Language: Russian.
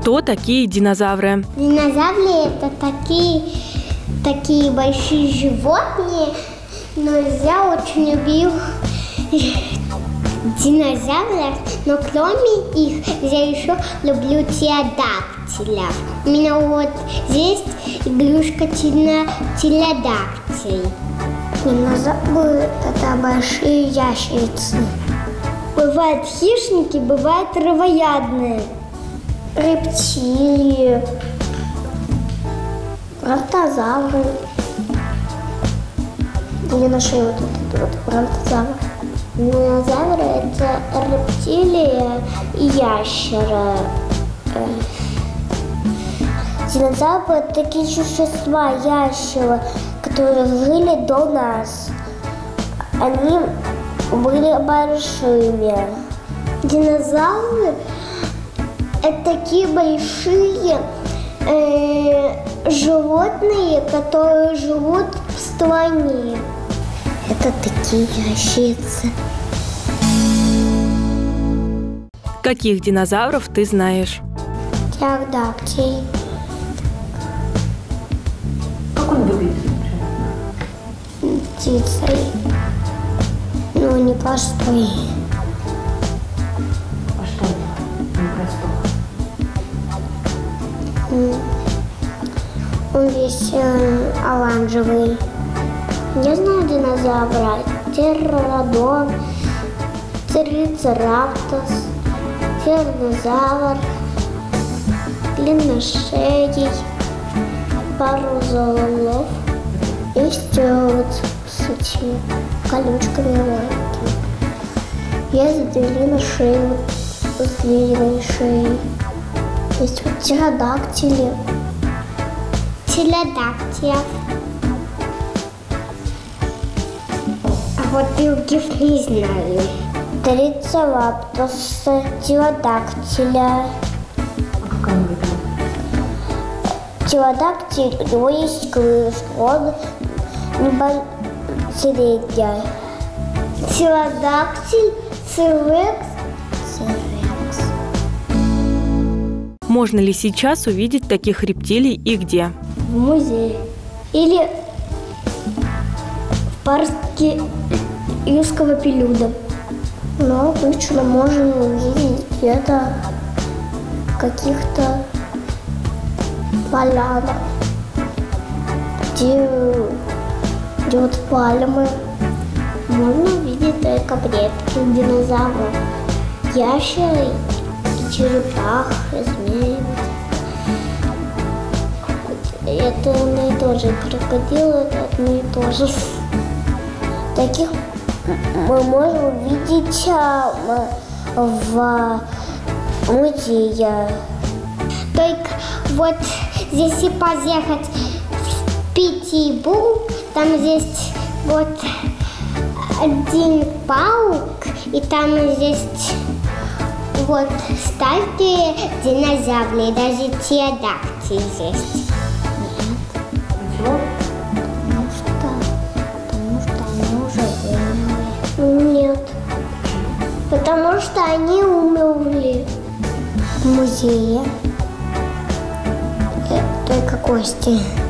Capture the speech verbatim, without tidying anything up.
Кто такие динозавры? Динозавры – это такие, такие большие животные, но я очень люблю динозавров, но кроме их я еще люблю птеродактилев. У меня вот здесь игрушка птеродактиль. Динозавры – это большие ящерицы. Бывают хищники, бывают травоядные. Рептилии, бронтозавры. Или на шее вот этот вот бронтозавр. Динозавры – это рептилии и ящеры. Динозавры – это такие существа, ящеры, которые жили до нас. Они были большими. Динозавры – это такие большие э, животные, которые живут в стране. Это такие ящерицы. Каких динозавров ты знаешь? Птеродактиль. Как он выглядит? Птицей. Ну, не простой. А что это? Не простой. Он весь э, оранжевый. Я знаю динозавра. Птеродон, трицераптос, тираннозавр, длинношеей, пару и стюарт с этими колючками маленькими. Есть длинношеей, с длинной шеей. Есть вот птеродактили. Птеродактилев. А вот других не знаю. Трицераптос, птеродактиля. А какая он выглядит? Птеродактиль, у него есть крылышко, он небольшой. Птеродактиль, цирекс. Цирекс. Можно ли сейчас увидеть таких рептилий и где? В музее. Или в парке юрского периода. Но обычно можно увидеть где-то в каких-то полянах, где, где вот пальмы. Можно увидеть только предки динозавров, ящеры, и черепах, и змеи. Это одно и то же. Крокодилы – это одно и то же. Таких мы можем увидеть в музее. Только вот здесь и поехать в Петербург, там здесь вот один паук, и там есть вот старые динозавры, и даже птеродактиль есть. Чего? Потому что, потому что они уже умерли. Нет. Потому что они умерли в музее. Только кости.